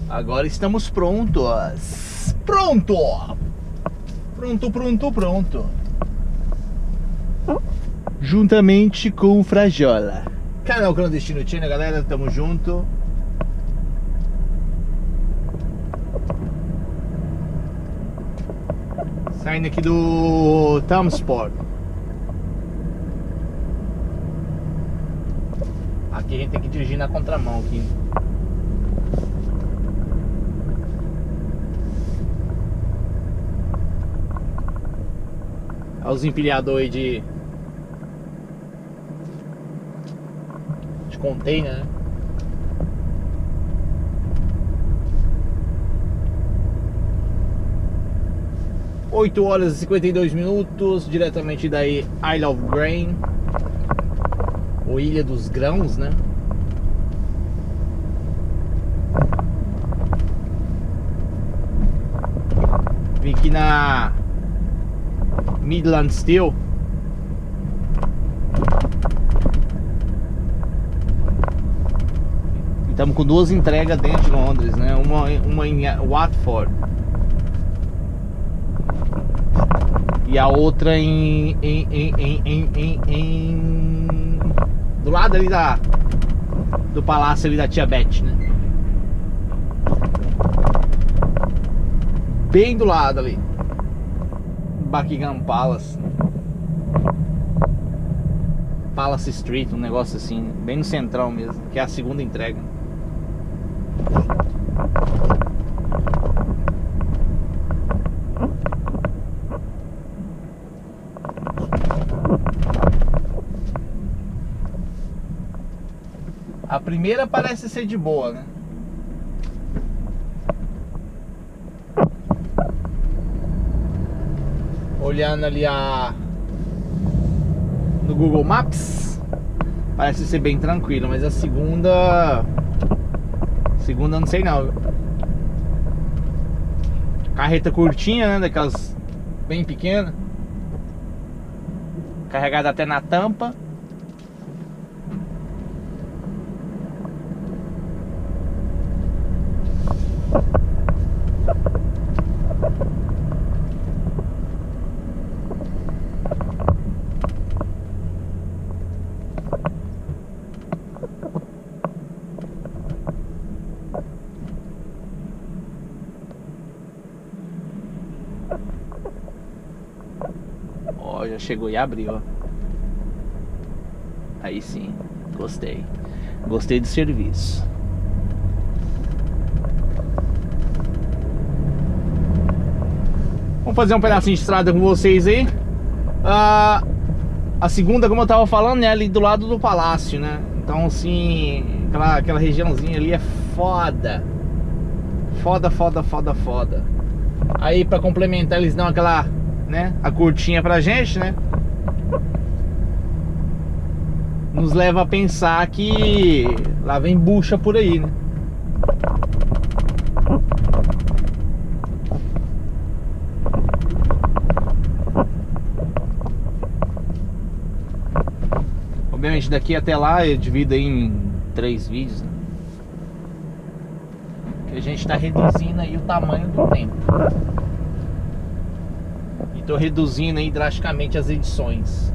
Agora estamos prontos. Pronto! Pronto. Juntamente com o Frajola. Canal Clandestino Channel, galera, tamo junto. Saindo aqui do Thamesport. Aqui a gente tem que dirigir na contramão aqui. Olha os empilhadores de container, né? Oito horas e 52 minutos, diretamente da Isle of Grain, ou Ilha dos Grãos, né? Vim aqui na Midland Steel. Estamos com duas entregas dentro de Londres, né? Uma em Watford e a outra do lado ali do palácio ali da Tia Beth, né? Bem do lado ali, Buckingham Palace Street, um negócio assim, bem no central mesmo, que é a segunda entrega. A primeira parece ser de boa, né? Olhando ali no Google Maps, parece ser bem tranquilo, mas a segunda não sei não. Carreta curtinha, né? Daquelas bem pequenas, carregada até na tampa. Ó, já chegou e abriu, ó. Aí sim, gostei. Gostei do serviço. Vamos fazer um pedacinho de estrada com vocês aí. A segunda, como eu tava falando, é ali do lado do palácio, né? Então assim, aquela regiãozinha ali é foda. Foda. Aí pra complementar eles dão aquela, né, a curtinha pra gente, né? Nos leva a pensar que lá vem bucha por aí, né? Obviamente daqui até lá eu divido aí em 3 vídeos, né? Que a gente tá reduzindo aí o tamanho do tempo. E tô reduzindo aí drasticamente as edições.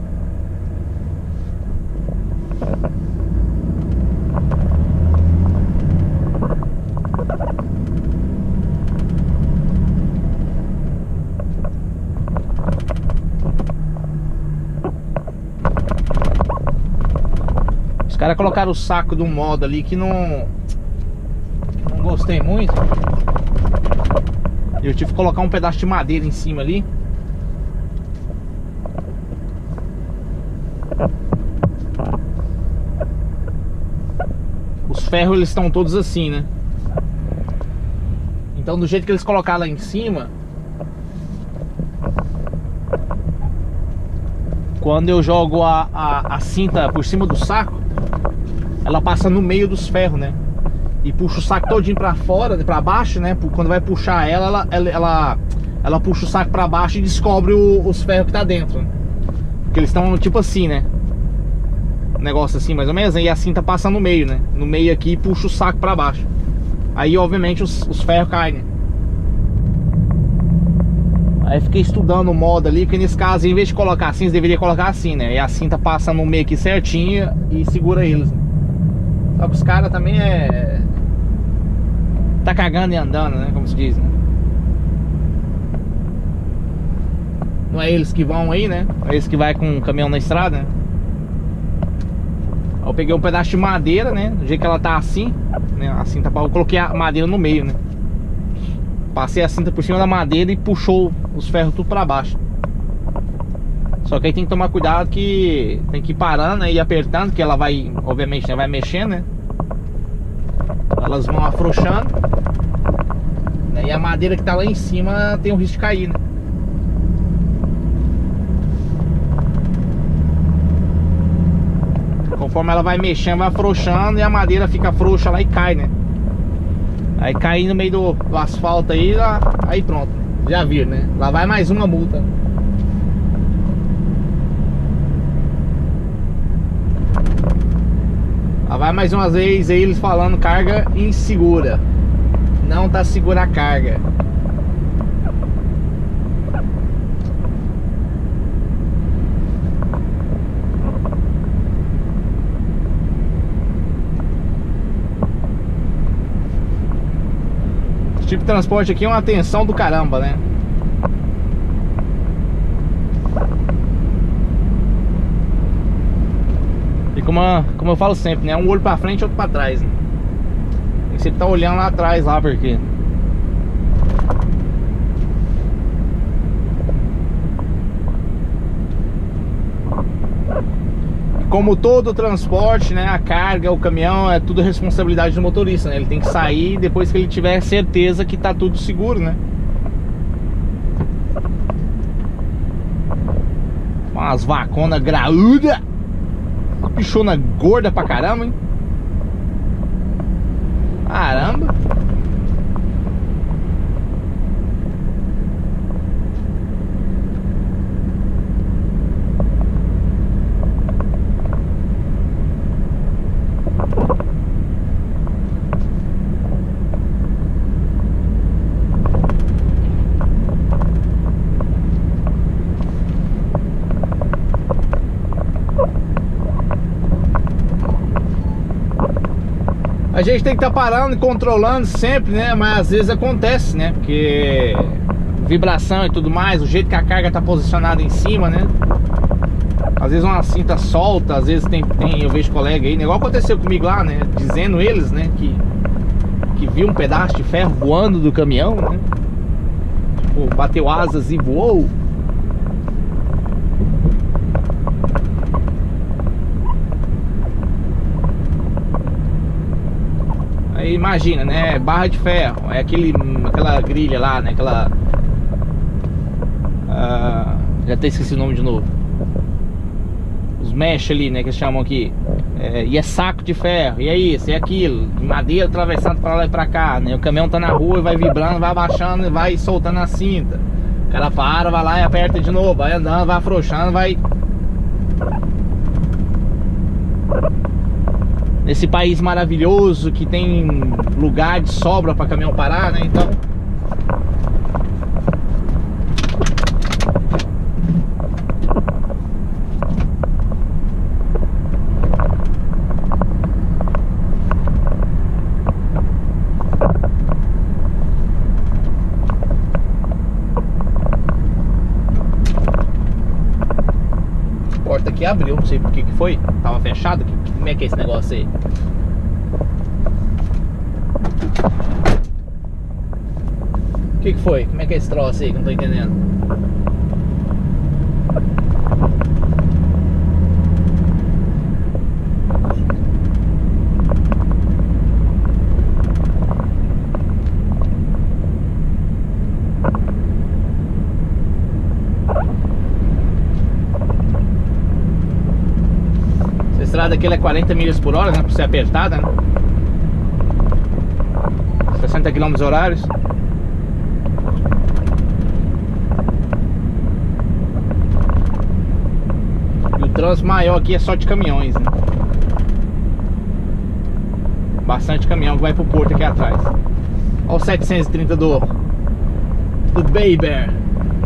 Os caras colocaram o saco de um modo ali que não gostei muito. Eu tive que colocar um pedaço de madeira em cima ali. Os ferros eles estão todos assim, né? Então do jeito que eles colocaram lá em cima, quando eu jogo a cinta por cima do saco, ela passa no meio dos ferros, né? E puxa o saco todinho pra fora, pra baixo, né? Quando vai puxar ela puxa o saco pra baixo e descobre os ferros que tá dentro, né? Porque eles estão tipo assim, né? Um negócio assim mais ou menos, e a cinta passa no meio, né? No meio aqui e puxa o saco pra baixo. Aí obviamente os ferros caem, né? Aí fiquei estudando o modo ali, que nesse caso, em vez de colocar assim, você deveria colocar assim, né? E a cinta passa no meio aqui certinho e segura eles, né? Só que os caras também tá cagando e andando, né? Como se diz, né? Não é eles que vão aí, né? É eles que vai com o caminhão na estrada, né? Aí eu peguei um pedaço de madeira, né? Do jeito que ela tá assim, né? A cinta, eu coloquei a madeira no meio, né? Passei a cinta por cima da madeira e puxou os ferros tudo pra baixo. Só que aí tem que tomar cuidado, que tem que ir parando, né, e apertando, que ela vai, obviamente, né, vai mexendo, né? Elas vão afrouxando, né? E a madeira que tá lá em cima tem o risco de cair, né? Conforme ela vai mexendo, vai afrouxando, e a madeira fica frouxa lá e cai, né? Aí cai no meio do asfalto aí, aí pronto, já viram, né? Lá vai mais uma multa. Lá vai mais uma vez aí eles falando carga insegura. Não tá segura a carga. Esse tipo de transporte aqui é uma atenção do caramba, né? E como eu falo sempre, né? Um olho pra frente e outro pra trás, né? Tem que sempre estar olhando lá atrás, lá, porque... Como todo transporte, né? A carga, o caminhão, é tudo responsabilidade do motorista, né? Ele tem que sair depois que ele tiver certeza que tá tudo seguro, né? Umas vaconas graúdas, bichona gorda pra caramba, hein? Caramba. A gente tem que estar parando e controlando sempre, né? Mas às vezes acontece, né? Porque vibração e tudo mais, o jeito que a carga tá posicionada em cima, né? Às vezes uma cinta solta, às vezes eu vejo colega aí, né? Igual aconteceu comigo lá, né? Dizendo eles, né? Que viu um pedaço de ferro voando do caminhão, né? Tipo, bateu asas e voou. Aí imagina, né? Barra de ferro, é aquela grilha lá, né? Aquela... já até esqueci o nome de novo. Os mesh ali, né? Que eles chamam aqui. E é saco de ferro, e é isso, é aquilo. Madeira atravessando pra lá e pra cá, né? O caminhão tá na rua e vai vibrando, vai abaixando e vai soltando a cinta. O cara para, vai lá e aperta de novo, vai andando, vai afrouxando, vai... Nesse país maravilhoso que tem lugar de sobra para caminhão parar, né? Então... A porta aqui abriu, não sei por que foi. Tava fechado? Como é que é esse negócio aí? O que foi? Como é que é esse troço aí que eu não tô entendendo? Essa estrada aqui é 40 milhas por hora, né? Pra ser apertada, né? 60 km horários. E o trânsito maior aqui é só de caminhões, né? Bastante caminhão que vai pro porto aqui atrás. Olha o 730 do Baby.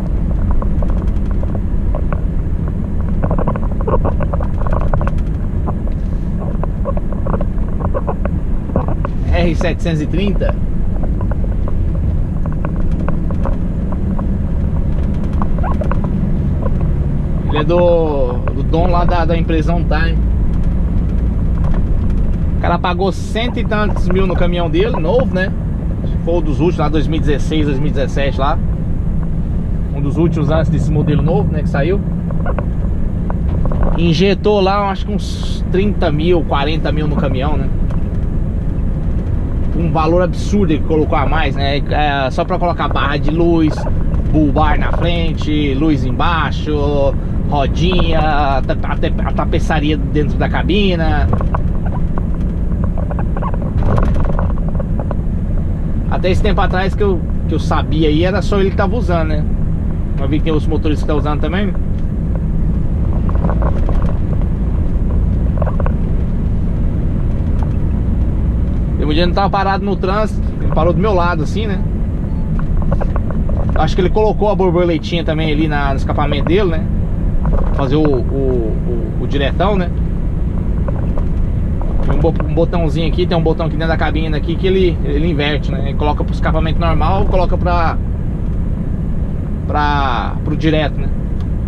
R730. Ele é do dono lá da empresa On Time. O cara pagou cento e tantos mil no caminhão dele, novo, né? Foi um dos últimos lá, 2016, 2017 lá. Um dos últimos antes desse modelo novo, né, que saiu. Injetou lá, acho que uns 30 mil, 40 mil no caminhão, né? Um valor absurdo ele colocou a mais, né? Só pra colocar barra de luz, bull bar na frente, luz embaixo, rodinha, a tapeçaria dentro da cabina. Até esse tempo atrás que eu sabia aí, era só ele que tava usando, né? Mas vi que tem outros motoristas que estão usando também. Um dia ele tava parado no trânsito, ele parou do meu lado assim, né? Acho que ele colocou a borboletinha também ali no escapamento dele, né? Fazer o diretão, né? Tem um botãozinho aqui, tem um botão aqui dentro da cabine aqui que ele inverte, né? Ele coloca pro escapamento normal, coloca pro direto, né?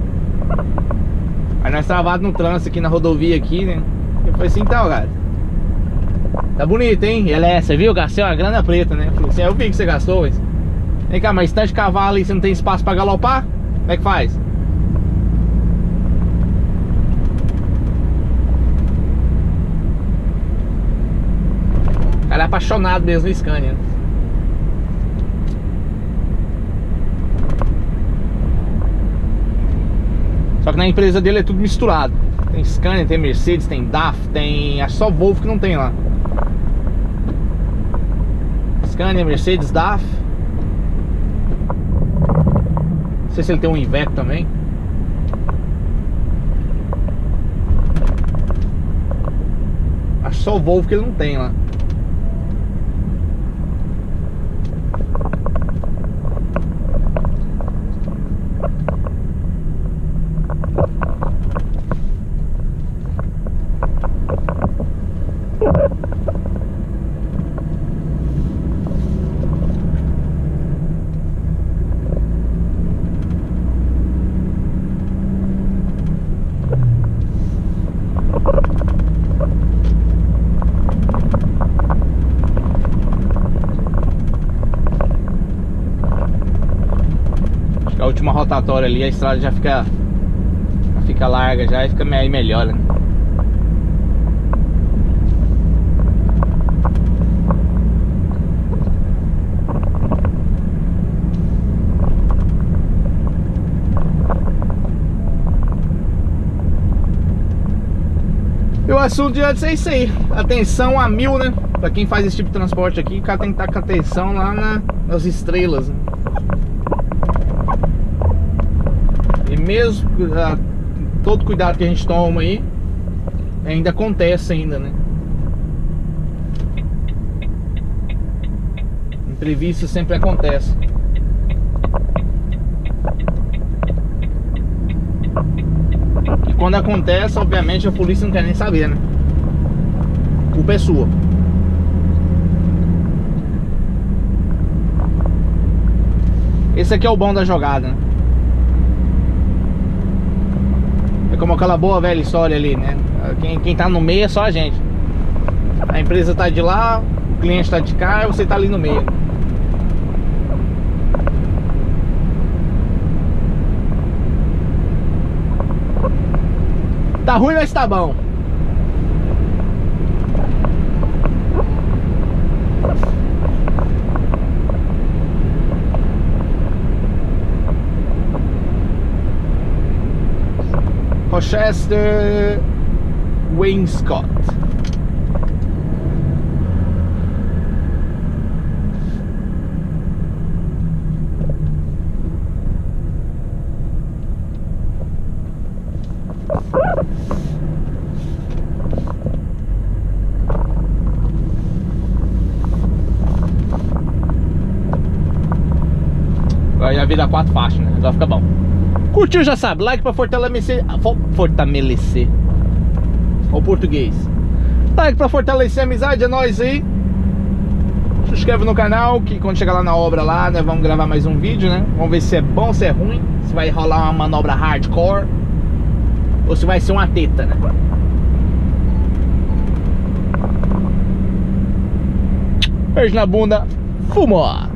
Aí nós travados no trânsito aqui na rodovia aqui, né? Eu falei assim, então, cara, tá bonito, hein? Ele você viu? Gastei uma grana preta, né? Eu falei assim, eu vi que você gastou, mas... Vem cá, mas tanto de cavalo aí, você não tem espaço pra galopar? Como é que faz? O cara é apaixonado mesmo no Scania. Só que na empresa dele é tudo misturado. Tem Scania, tem Mercedes, tem DAF, tem... Acho só Volvo que não tem lá. Scania, Mercedes, DAF. Não sei se ele tem um Iveco também. Acho só o Volvo que ele não tem lá. A última rotatória ali, a estrada já fica larga já e fica melhor, né? E o assunto de antes é isso aí. Atenção a 1000, né? Pra quem faz esse tipo de transporte aqui, o cara tem que estar com atenção lá nas estrelas, né? E mesmo todo cuidado que a gente toma aí, ainda acontece ainda, né? Imprevisto sempre acontece. E quando acontece, obviamente a polícia não quer nem saber, né? A culpa é sua. Esse aqui é o bom da jogada, né? É como aquela boa velha história ali, né? Quem tá no meio é só a gente. A empresa tá de lá, o cliente tá de cá e você tá ali no meio. Tá ruim, mas tá bom. Rochester Wainscott. virar 4 faixas, né? Agora fica bom. Curtiu, já sabe, like pra fortalecer. Fortalecer. Olha o português. Like pra fortalecer a amizade, é nóis aí. Se inscreve no canal, que quando chegar lá na obra lá, nós vamos gravar mais um vídeo, né? Vamos ver se é bom, se é ruim. Se vai rolar uma manobra hardcore ou se vai ser uma teta, né? Beijo na bunda. Fumou!